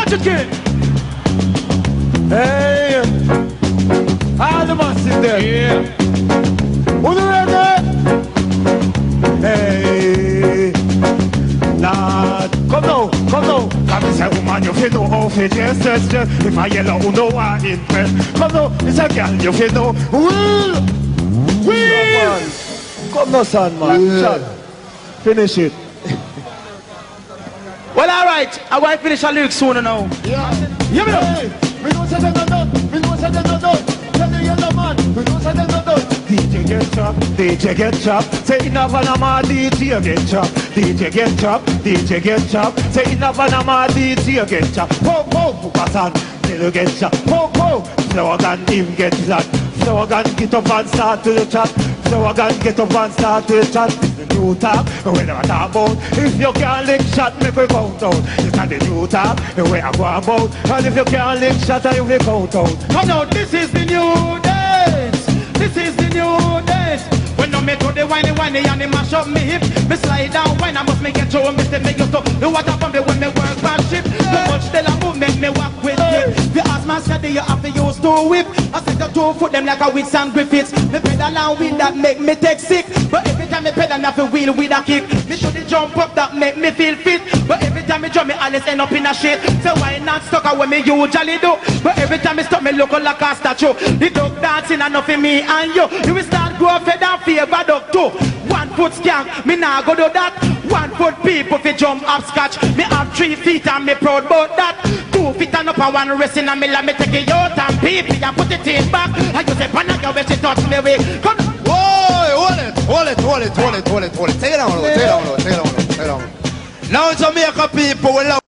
Magic King. Hey, all the masses there. Yeah. Who the ready? Hey, lad, come now, come now. Come and say, woman, you feel no outfit, yes, yes, yes. If I yell out, no one impressed. Come now, it's a girl, you feel no. Will. Come now, son, man. Yeah. Finish it. Well, all right. I'm going to finish a lyric sooner now. Yeah. Hear me now. We don't say them not done. We don't say them not done. Tell the yellow man. We don't say them not done. DJ get chopped. DJ get chopped. Say enough and I'm a DJ get chopped. DJ get chopped. DJ get chopped. Say enough and I'm a DJ get chopped. Po po Pukasan. Still get chopped. Po po. Slogan him get that. Slogan get up and start to the chat. Slogan get up and start to the chat. New tap, we never talk about. If you can't lick shot, make we count out. It's not the new tap, we are going about. And if you can't lick shot, you will count out. Come now, this is the new days. This is the new days. When I make to the whiny and they mash up me hip. Me slide down when I must make it show. Me step make you stop. The water from me when me work my ship. Too much tell a move make me walk with it. The ass man said you have to use two whip. I said the 2 foot them like a with Sam Griffiths. Me pedal and wheel that make me take sick. But every time me pedal I have to wheel with a kick. Me should the jump up that make me feel fit. But every time me jump me always end up in a shit. So why not stuck out when me usually do? But every time me stop me look like a statue. The dog dancing and nothing me and you. You will start grow fed and favor dog too. 1 foot skank, me nah go do that. 1 foot people fi jump up scotch. Me have 3 feet and me proud about that. 2 feet and up and 1 resting and me let me take it out and pee and put it in back. I just say panaga when she touch me way. Come. Whoa, hold it. Take it down, take it down. Now Jamaica people will love